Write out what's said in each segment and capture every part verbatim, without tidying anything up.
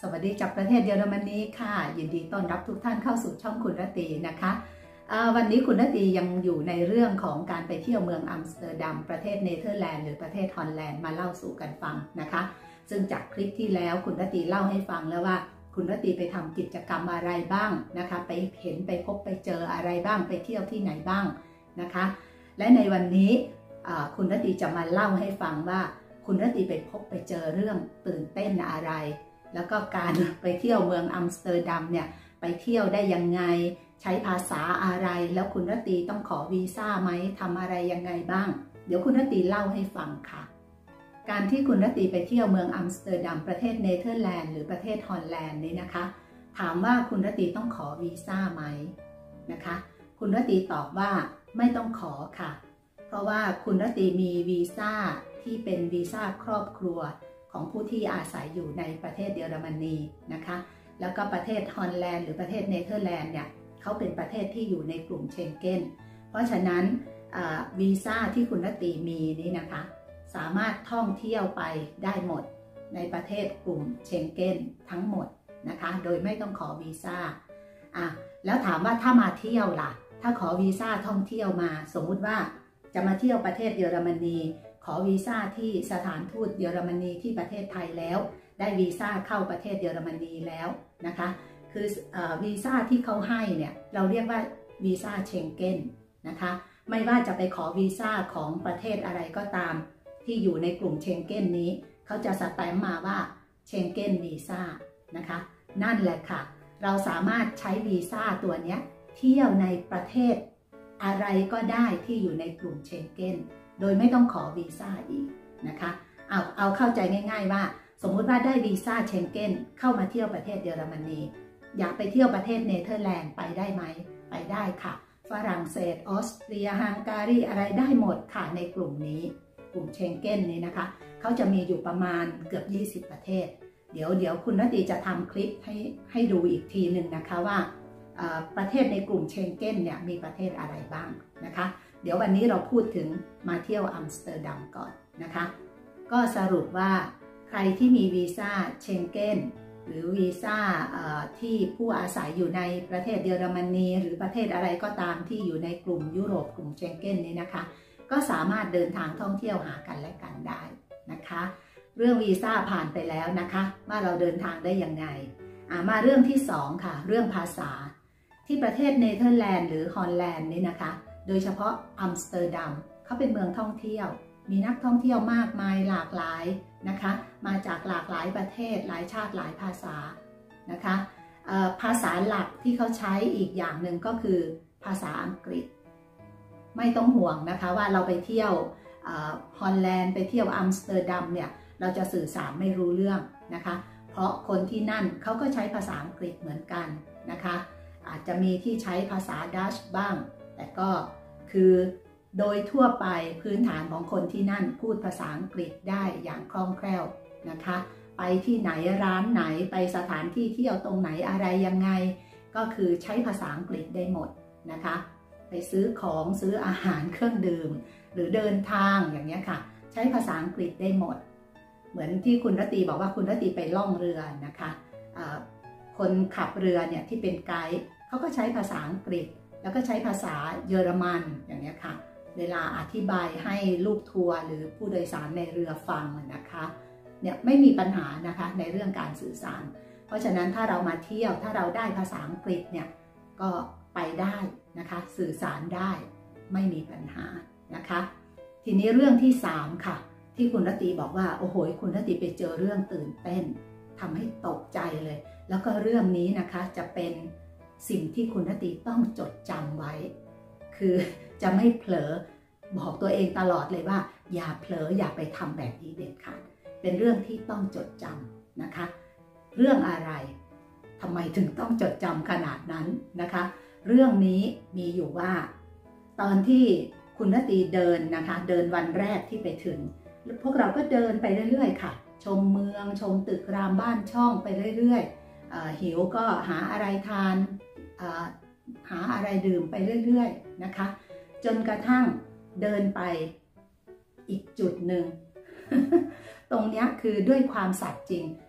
สวัสดีจากประเทศเยอรมนีค่ะยินดีต้อนรับทุกท่านเข้าสู่ช่องคุณรตีนะคะวันนี้คุณรตียังอยู่ในเรื่องของการไปเที่ยวเมืองอัมสเตอร์ดัมประเทศเนเธอร์แลนด์หรือประเทศฮอลแลนด์มาเล่าสู่กันฟังนะคะซึ่งจากคลิปที่แล้วคุณรตีเล่าให้ฟังแล้วว่าคุณรตีไปทำกิจกรรมอะไรบ้างนะคะไปเห็นไปพบไปเจออะไรบ้างไปเที่ยวที่ไหนบ้างนะคะและในวันนี้คุณรตีจะมาเล่าให้ฟังว่าคุณรตีไปพบไปเจอเรื่องตื่นเต้นอะไรแล้วก็การไปเที่ยวเมืองอัมสเตอร์ดัมเนี่ยไปเที่ยวได้ยังไงใช้ภาษาอะไรแล้วคุณรตีต้องขอวีซ่าไหมทำอะไรยังไงบ้างเดี๋ยวคุณรตีเล่าให้ฟังค่ะการที่คุณรตีไปเที่ยวเมืองอัมสเตอร์ดัมประเทศเนเธอร์แลนด์หรือประเทศฮอลแลนด์นี่นะคะถามว่าคุณรตีต้องขอวีซ่าไหมนะคะคุณรตีตอบว่าไม่ต้องขอค่ะเพราะว่าคุณรตีมีวีซ่าที่เป็นวีซ่าครอบครัวของผู้ที่อาศัยอยู่ในประเทศเยอรมนีนะคะแล้วก็ประเทศฮอลแลนด์หรือประเทศเนเธอร์แลนด์เนี่ยเขาเป็นประเทศที่อยู่ในกลุ่มเชงเก้นเพราะฉะนั้นวีซ่าที่คุณรตีมีนี้นะคะสามารถท่องเที่ยวไปได้หมดในประเทศกลุ่มเชงเก้นทั้งหมดนะคะโดยไม่ต้องขอวีซ่าอ่ะแล้วถามว่าถ้ามาเที่ยวล่ะถ้าขอวีซ่าท่องเที่ยวมาสมมุติว่าจะมาเที่ยวประเทศเยอรมนีขอวีซ่าที่สถานทูตเยอรมนีที่ประเทศไทยแล้วได้วีซ่าเข้าประเทศเยอรมนีแล้วนะคะคือวีซ่าที่เขาให้เนี่ยเราเรียกว่าวีซ่าเชงเก้นนะคะไม่ว่าจะไปขอวีซ่าของประเทศอะไรก็ตามที่อยู่ในกลุ่มเชงเก้นนี้เขาจะสแตมป์มาว่าเชงเก้นวีซ่านะคะนั่นแหละค่ะเราสามารถใช้วีซ่าตัวนี้เที่ยวในประเทศอะไรก็ได้ที่อยู่ในกลุ่มเชงเก้นโดยไม่ต้องขอวีซ่าอีกนะคะเอาเอาเข้าใจง่ายๆว่าสมมุติว่าได้วีซ่าเชงเก้นเข้ามาเที่ยวประเทศเยอรมนีอยากไปเที่ยวประเทศเนเธอร์แลนด์ไปได้ไหมไปได้ค่ะฝรั่งเศสออสเตรียฮังการีอะไรได้หมดค่ะในกลุ่มนี้กลุ่มเชงเก้นนี้นะคะเขาจะมีอยู่ประมาณเกือบยี่สิบประเทศเดี๋ยวเดี๋ยวคุณรตีจะทำคลิปให้ให้ดูอีกทีหนึ่งนะคะว่าประเทศในกลุ่มเชงเก้นเนี่ยมีประเทศอะไรบ้างนะคะเดี๋ยววันนี้เราพูดถึงมาเที่ยวอัมสเตอร์ดัมก่อนนะคะก็สรุปว่าใครที่มีวีซ่าเชงเก้นหรือวีซ่าที่ผู้อาศัยอยู่ในประเทศเยอรมนีหรือประเทศอะไรก็ตามที่อยู่ในกลุ่มยุโรปกลุ่มเชงเก้นนี้นะคะก็สามารถเดินทางท่องเที่ยวหากันและกันได้นะคะเรื่องวีซ่าผ่านไปแล้วนะคะว่าเราเดินทางได้ยังไงมาเรื่องที่สองค่ะเรื่องภาษาที่ประเทศเนเธอร์แลนด์หรือฮอลแลนด์นี่นะคะโดยเฉพาะอัมสเตอร์ดัมเขาเป็นเมืองท่องเที่ยวมีนักท่องเที่ยวมากมายหลากหลายนะคะมาจากหลากหลายประเทศหลายชาติหลายภาษานะคะภาษาหลักที่เขาใช้อีกอย่างหนึ่งก็คือภาษาอังกฤษไม่ต้องห่วงนะคะว่าเราไปเที่ยวฮอลแลนด์ไปเที่ยวอัมสเตอร์ดัมเนี่ยเราจะสื่อสารไม่รู้เรื่องนะคะเพราะคนที่นั่นเขาก็ใช้ภาษาอังกฤษเหมือนกันนะคะอาจจะมีที่ใช้ภาษาดัชบ้างแต่ก็คือโดยทั่วไปพื้นฐานของคนที่นั่นพูดภาษาอังกฤษได้อย่างคล่องแคล่วนะคะไปที่ไหนร้านไหนไปสถานที่เที่ยวตรงไหนอะไรยังไงก็คือใช้ภาษาอังกฤษได้หมดนะคะไปซื้อของซื้ออาหารเครื่องดื่มหรือเดินทางอย่างนี้ค่ะใช้ภาษาอังกฤษได้หมดเหมือนที่คุณรตีบอกว่าคุณรตีไปล่องเรือนะคะคนขับเรือเนี่ยที่เป็นไกด์เขาก็ใช้ภาษาอังกฤษแล้วก็ใช้ภาษาเยอรมันอย่างนี้ค่ะเวลาอธิบายให้ลูกทัวร์หรือผู้โดยสารในเรือฟังนะคะเนี่ยไม่มีปัญหานะคะในเรื่องการสื่อสารเพราะฉะนั้นถ้าเรามาเที่ยวถ้าเราได้ภาษาอังกฤษเนี่ยก็ไปได้นะคะสื่อสารได้ไม่มีปัญหานะคะทีนี้เรื่องที่สามค่ะที่คุณรตีบอกว่าโอ้โหคุณรตีไปเจอเรื่องตื่นเต้นทำให้ตกใจเลยแล้วก็เรื่องนี้นะคะจะเป็นสิ่งที่คุณรตีต้องจดจำไว้คือจะไม่เผลอบอกตัวเองตลอดเลยว่าอย่าเผลออย่าไปทำแบบนี้เด็ดขาดเป็นเรื่องที่ต้องจดจำนะคะเรื่องอะไรทำไมถึงต้องจดจำขนาดนั้นนะคะเรื่องนี้มีอยู่ว่าตอนที่คุณรตีเดินนะคะเดินวันแรกที่ไปถึงพวกเราก็เดินไปเรื่อยๆค่ะชมเมืองชมตึกรามบ้านช่องไปเรื่อยๆหิวก็หาอะไรทานหาอะไรดื่มไปเรื่อยๆนะคะจนกระทั่งเดินไปอีกจุดหนึ่ง ตรงนี้คือด้วยความสัตย์จริง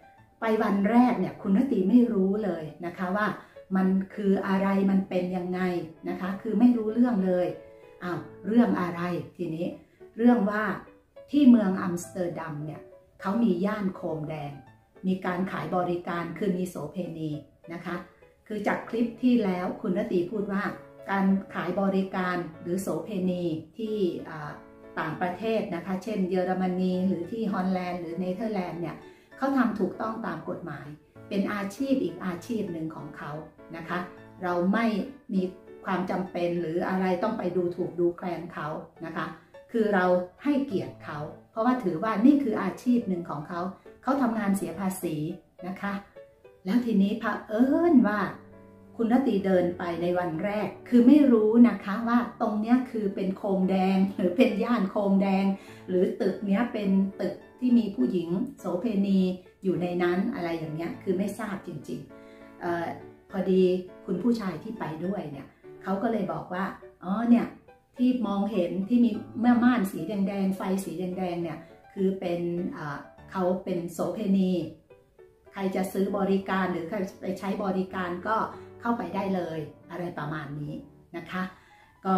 ไปวันแรกเนี่ยคุณนตีไม่รู้เลยนะคะว่ามันคืออะไรมันเป็นยังไงนะคะคือไม่รู้เรื่องเลยอ้าวเรื่องอะไรทีนี้เรื่องว่าที่เมืองอัมสเตอร์ดัมเนี่ยเขามีย่านโคมแดงมีการขายบริการคือมีโสเภณีนะคะคือจากคลิปที่แล้วคุณนตีพูดว่าการขายบริการหรือโสเภณีที่ต่างประเทศนะคะเช่นเยอรมนีหรือที่ฮอลแลนด์หรือเนเธอร์แลนด์เนี่ยเขาทำถูกต้องตามกฎหมายเป็นอาชีพอีกอาชีพหนึ่งของเขานะคะเราไม่มีความจำเป็นหรืออะไรต้องไปดูถูกดูแคลนเขานะคะคือเราให้เกียรติเขาเพราะว่าถือว่านี่คืออาชีพหนึ่งของเขาเขาทำงานเสียภาษีนะคะแล้วทีนี้เผอิญว่าคุณนตีเดินไปในวันแรกคือไม่รู้นะคะว่าตรงเนี้ยคือเป็นโคมแดงหรือเป็นย่านโคมแดงหรือตึกเนี้ยเป็นตึกที่มีผู้หญิงโสเภณีอยู่ในนั้นอะไรอย่างเงี้ยคือไม่ทราบจริงๆ อ, พอดีคุณผู้ชายที่ไปด้วยเนี่ยเขาก็เลยบอกว่าอ๋อเนี่ยที่มองเห็นที่มีแม่ม่านสีแดงๆไฟสีแดงๆเนี่ยคือเป็นเขาเป็นโสเภณีใครจะซื้อบริการหรือใครไปใช้บริการก็เข้าไปได้เลยอะไรประมาณนี้นะคะก็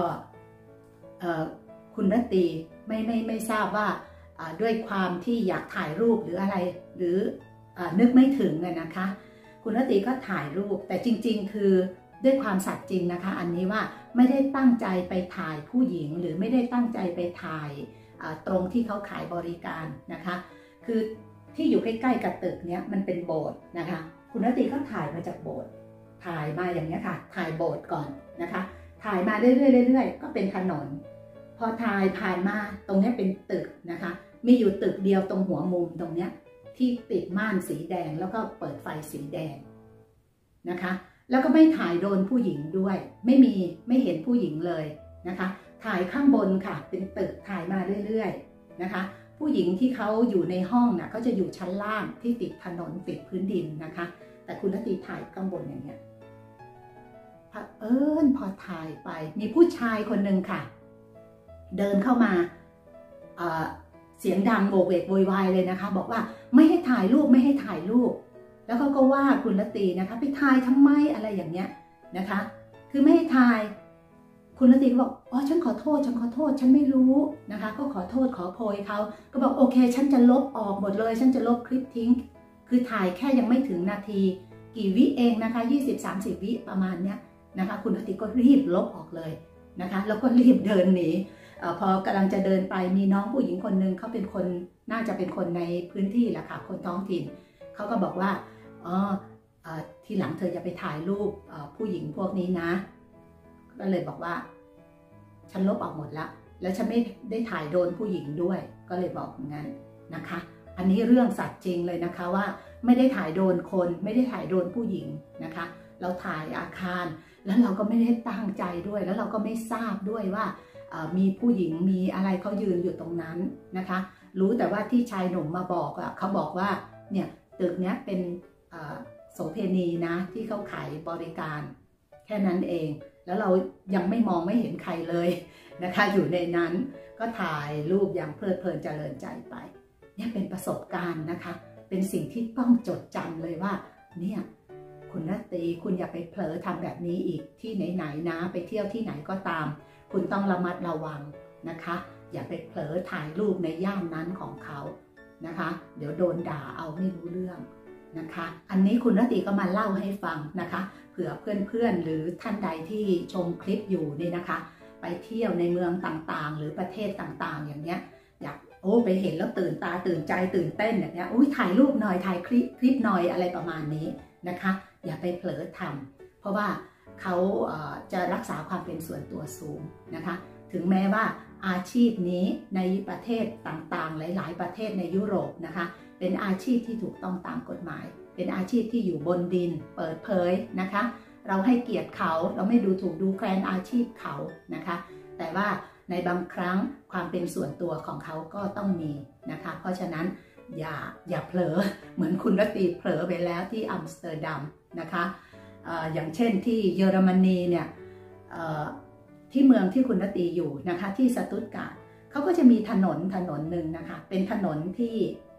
คุณรัตตีไม่ไม่ไม่ทราบว่าด้วยความที่อยากถ่ายรูปหรืออะไรหรือนึกไม่ถึงนะคะคุณรัตตีก็ถ่ายรูปแต่จริงๆคือด้วยความสัตย์จริงนะคะอันนี้ว่าไม่ได้ตั้งใจไปถ่ายผู้หญิงหรือไม่ได้ตั้งใจไปถ่ายตรงที่เขาขายบริการนะคะคือที่อยู่ใกล้ๆกับตึกเนี้ยมันเป็นโบสถ์นะคะคุณรัตตีก็ถ่ายมาจากโบสถ์ถ่ายมาอย่างนี้ค่ะถ่ายโบสถ์ก่อนนะคะถ่ายมาเรื่อยๆเรื่อยๆก็เป็นถนนพอถ่ายผ่านมาตรงนี้เป็นตึกนะคะมีอยู่ตึกเดียวตรงหัวมุมตรงเนี้ยที่ติดม่านสีแดงแล้วก็เปิดไฟสีแดงนะคะแล้วก็ไม่ถ่ายโดนผู้หญิงด้วยไม่มีไม่เห็นผู้หญิงเลยนะคะถ่ายข้างบนค่ะเป็นตึกถ่ายมาเรื่อยๆนะคะผู้หญิงที่เขาอยู่ในห้องน่ะเขาจะอยู่ชั้นล่างที่ติดถนนติดพื้นดินนะคะแต่คุณรัตตีถ่ายข้างบนอย่างเงี้ยเผอิญพอถ่ายไปมีผู้ชายคนหนึ่งค่ะเดินเข้ามาเอ่อเสียงดังโวกเวกโวยวายเลยนะคะบอกว่าไม่ให้ถ่ายรูปไม่ให้ถ่ายรูปแล้วเขาก็ว่าคุณรัตตีนะคะไปถ่ายทำไมอะไรอย่างเงี้ยนะคะคือไม่ให้ถ่ายคุณรัตตีก็บอกอ๋อฉันขอโทษฉันขอโทษฉันไม่รู้นะคะก็ขอโทษขอโพยเขาก็บอกโอเคฉันจะลบออกหมดเลยฉันจะลบคลิปทิ้งคือถ่ายแค่ยังไม่ถึงนาทีกี่วิเองนะคะ ยี่สิบถึงสามสิบ วิประมาณเนี้ยนะคะคุณรัตตีก็รีบลบออกเลยนะคะแล้วก็รีบเดินหนีพอกำลังจะเดินไปมีน้องผู้หญิงคนนึงเขาเป็นคนน่าจะเป็นคนในพื้นที่แหละค่ะคนท้องถิ่นเขาก็บอกว่าอ๋อทีหลังเธออย่าไปถ่ายรูปผู้หญิงพวกนี้นะก็เลยบอกว่าฉันลบออกหมดแล้วแล้วฉันไม่ได้ถ่ายโดนผู้หญิงด้วยก็เลยบอกงั้นนะคะอันนี้เรื่องสัตว์จริงเลยนะคะว่าไม่ได้ถ่ายโดนคนไม่ได้ถ่ายโดนผู้หญิงนะคะเราถ่ายอาคารแล้วเราก็ไม่ได้ตั้งใจด้วยแล้วเราก็ไม่ทราบด้วยว่ามีผู้หญิงมีอะไรเขายืนอยู่ตรงนั้นนะคะรู้แต่ว่าที่ชายหนุ่มมาบอกอ่ะเขาบอกว่าเนี่ยตึกเนี้ยเป็นโสเภณีนะที่เขาขายบริการแค่นั้นเองแล้วเรายังไม่มองไม่เห็นใครเลยนะคะอยู่ในนั้นก็ถ่ายรูปอย่างเพลิดเพลินเจริญใจไปเนี่ยเป็นประสบการณ์นะคะเป็นสิ่งที่ต้องจดจำเลยว่าเนี่ยคุณรัตตีคุณอย่าไปเผลอทำแบบนี้อีกที่ไหนๆนะไปเที่ยวที่ไหนก็ตามคุณต้องระมัดระวังนะคะอย่าไปเผลอถ่ายรูปในย่านนั้นของเขานะคะเดี๋ยวโดนด่าเอาไม่รู้เรื่องนะคะอันนี้คุณรัตตีก็มาเล่าให้ฟังนะคะเผื่อเพื่อนๆหรือท่านใดที่ชมคลิปอยู่นี่นะคะไปเที่ยวในเมืองต่างๆหรือประเทศต่างๆอย่างเงี้ยอยากโอ้ไปเห็นแล้วตื่นตาตื่นใจตื่นเต้นแบบนี้อุ้ยถ่ายรูปหน่อยถ่ายคลิปคลิปหน่อยอะไรประมาณนี้นะคะอย่าไปเผลอทำเพราะว่าเขาจะรักษาความเป็นส่วนตัวสูงนะคะถึงแม้ว่าอาชีพนี้ในประเทศต่างๆหลายๆประเทศในยุโรปนะคะเป็นอาชีพที่ถูกต้องตามกฎหมายเป็นอาชีพที่อยู่บนดินเปิดเผยนะคะเราให้เกียรติเขาเราไม่ดูถูกดูแคลนอาชีพเขานะคะแต่ว่าในบางครั้งความเป็นส่วนตัวของเขาก็ต้องมีนะคะเพราะฉะนั้นอย่าอย่าเผลอเหมือนคุณรัตตีเผลอไปแล้วที่อัมสเตอร์ดัมนะคะเอ่ออย่างเช่นที่เยอรมนีเนี่ยเอ่อที่เมืองที่คุณรัตตีอยู่นะคะที่สตุตการ์ดเขาก็จะมีถนนถนนหนึ่งนะคะเป็นถนนที่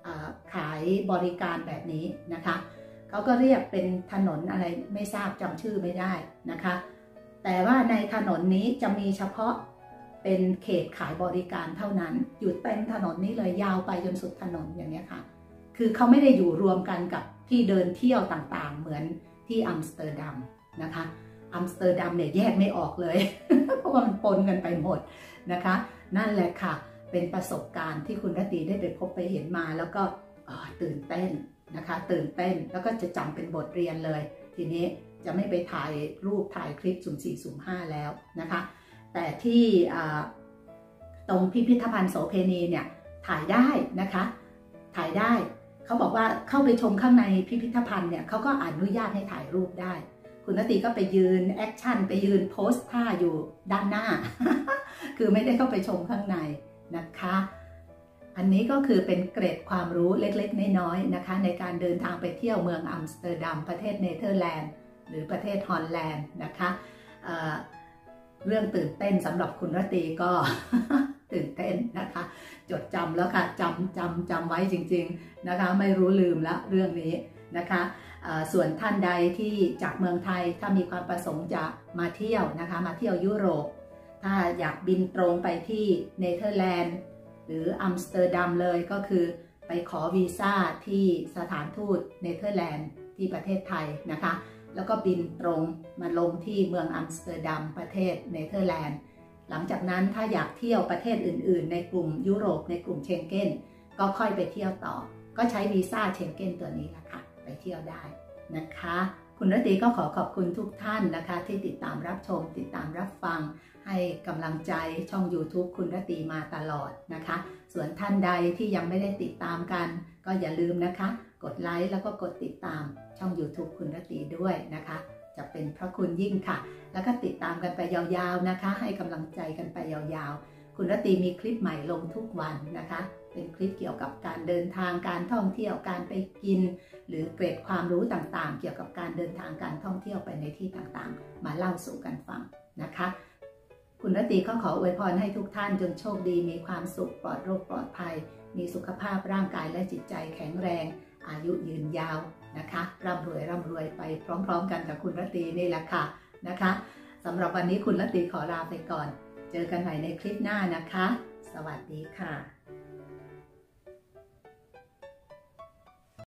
ขายบริการแบบนี้นะคะเขาก็เรียกเป็นถนนอะไรไม่ทราบจำชื่อไม่ได้นะคะแต่ว่าในถนนนี้จะมีเฉพาะเป็นเขตขายบริการเท่านั้นอยู่เต็มถนนนี้เลยยาวไปจนสุดถนนอย่างนี้ค่ะคือเขาไม่ได้อยู่รวมกันกับที่เดินเที่ยวต่างๆเหมือนที่อัมสเตอร์ดัมนะคะอัมสเตอร์ดัมเนี่ยแยกไม่ออกเลย เพราะว่ามันปนกันไปหมดนะคะนั่นแหละค่ะเป็นประสบการณ์ที่คุณรตีได้ไปพบไปเห็นมาแล้วก็ตื่นเต้นนะคะตื่นเต้นแล้วก็จะจำเป็นบทเรียนเลยทีนี้จะไม่ไปถ่ายรูปถ่ายคลิปสุ่มสี่สุ่มห้าแล้วนะคะแต่ที่ตรงพิพิธภัณฑ์โสเพณีเนี่ยถ่ายได้นะคะถ่ายได้เขาบอกว่าเข้าไปชมข้างในพิพิธภัณฑ์เนี่ยเขาก็อนุญาตให้ถ่ายรูปได้คุณนตีก็ไปยืนแอคชั่นไปยืนโพสท่าอยู่ด้านหน้า คือไม่ได้เข้าไปชมข้างในนะคะอันนี้ก็คือเป็นเกร็ดความรู้เล็กๆน้อยๆนะคะในการเดินทางไปเที่ยวเมืองอัมสเตอร์ดัมประเทศเนเธอร์แลนด์หรือประเทศฮอลแลนด์นะคะเอ่อเรื่องตื่นเต้นสำหรับคุณรตีก็ ตื่นเต้นนะคะจดจำแล้วค่ะจำจำจำไว้จริงๆนะคะไม่รู้ลืมละเรื่องนี้นะคะส่วนท่านใดที่จากเมืองไทยถ้ามีความประสงค์จะมาเที่ยวนะคะมาเที่ยวยุโรปถ้าอยากบินตรงไปที่เนเธอร์แลนด์หรืออัมสเตอร์ดัมเลยก็คือไปขอวีซ่าที่สถานทูตเนเธอร์แลนด์ที่ประเทศไทยนะคะแล้วก็บินตรงมาลงที่เมืองอัมสเตอร์ดัมประเทศเนเธอร์แลนด์หลังจากนั้นถ้าอยากเที่ยวประเทศอื่นๆในกลุ่มยุโรปในกลุ่มเชงเก้นก็ค่อยไปเที่ยวต่อก็ใช้วีซ่าเชงเก้นตัวนี้แหละค่ะไปเที่ยวได้นะคะคุณรตีก็ขอขอบคุณทุกท่านนะคะที่ติดตามรับชมติดตามรับฟังให้กำลังใจช่อง ยูทูบ คุณรตีมาตลอดนะคะส่วนท่านใดที่ยังไม่ได้ติดตามกันก็อย่าลืมนะคะกดไลค์แล้วก็กดติดตามช่อง ยูทูบ คุณรตีด้วยนะคะจะเป็นพระคุณยิ่งค่ะแล้วก็ติดตามกันไปยาวๆนะคะให้กำลังใจกันไปยาวๆคุณรตีมีคลิปใหม่ลงทุกวันนะคะเป็นคลิปเกี่ยวกับการเดินทางการท่องเที่ยวการไปกินหรือเกร็ดความรู้ต่างๆเกี่ยวกับการเดินทางการท่องเที่ยวไปในที่ต่างๆมาเล่าสู่กันฟังนะคะคุณรตีก็ขออวยพรให้ทุกท่านจงโชคดีมีความสุขปลอดโรคปลอดภัยมีสุขภาพร่างกายและจิตใจแข็งแรงอายุยืนยาวนะคะร่ำรวยร่ำรวยไปพร้อมๆกันกับคุณรตีนี่แหละค่ะนะคะสำหรับวันนี้คุณรตีขอลาไปก่อนเจอกันใหม่ในคลิปหน้านะคะสวัสดีค่ะ